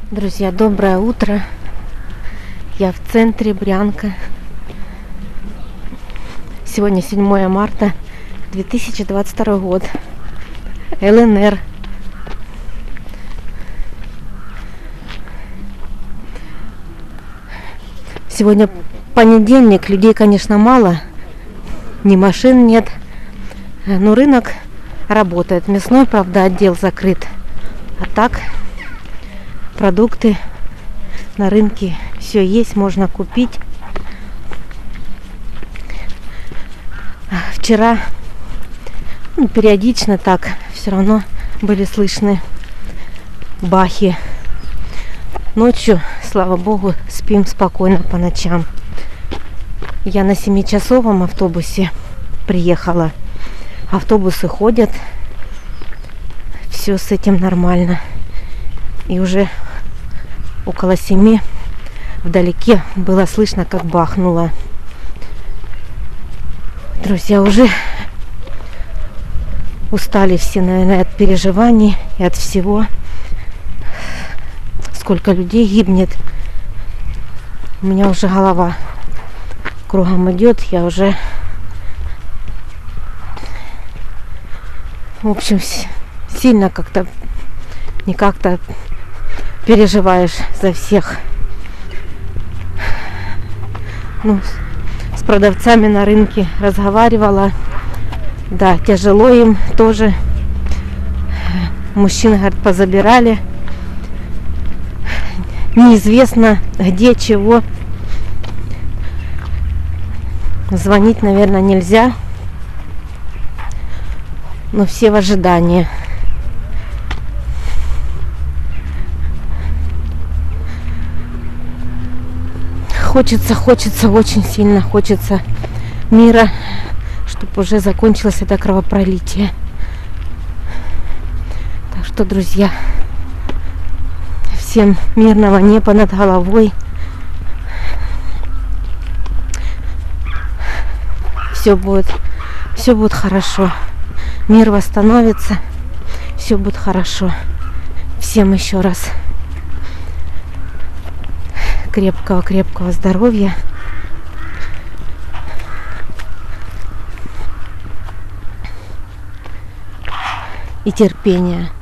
Друзья, доброе утро. Я в центре Брянка. Сегодня 7 марта 2022 год. ЛНР. Сегодня понедельник, людей, конечно, мало. Ни машин нет. Но рынок работает. Мясной, правда, отдел закрыт. А так продукты на рынке все есть, можно купить. Вчера периодично так все равно были слышны бахи. Ночью, слава богу, спим спокойно по ночам. Я на 7-часовом автобусе приехала. Автобусы ходят. Все с этим нормально. И уже около 7 вдалеке было слышно, как бахнуло. Друзья, уже устали все, наверное, от переживаний и от всего. Сколько людей гибнет. У меня уже голова кругом идет. Я уже, в общем, сильно как-то, не как-то переживаешь за всех. С продавцами на рынке разговаривала. Да, тяжело им тоже. Мужчин, говорят, позабирали. Неизвестно где, чего. Звонить, наверное, нельзя. Но все в ожидании. Хочется, очень сильно хочется мира, чтобы уже закончилось это кровопролитие. Так что, друзья, всем мирного неба над головой. Все будет хорошо. Мир восстановится. Все будет хорошо. Всем еще раз крепкого здоровья. И терпения.